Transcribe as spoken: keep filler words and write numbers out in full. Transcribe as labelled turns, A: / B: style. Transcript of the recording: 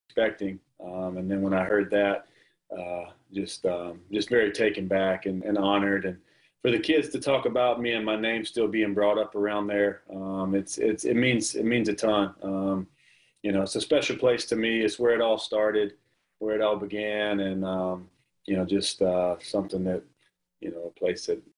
A: expecting. Um, and then when I heard that, uh, just um, just very taken back and, and honored. And for the kids to talk about me and my name still being brought up around there, um, it's it's it means it means a ton. Um, you know, it's a special place to me. It's where it all started, where it all began, and um, you know, just uh, something that, you know, a place that